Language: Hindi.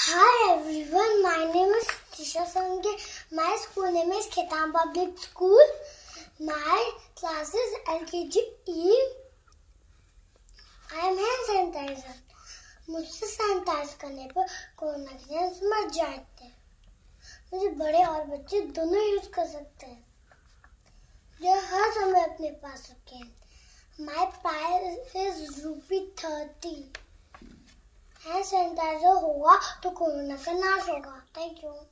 Hi everyone, my name is Tisha Sange. My school name is Khaitan Public School. My class is LKG E. I am hand sanitizer. मुझसे सैनिटाइज करने पर कोरोना के जेम्स मर जाते हैं। मुझे बड़े और बच्चे दोनों यूज कर सकते हैं, जो हर समय अपने पास रखें। My price is ₹30. Hand sanitizer होगा तो कोरोना का नाश होगा। Thank you.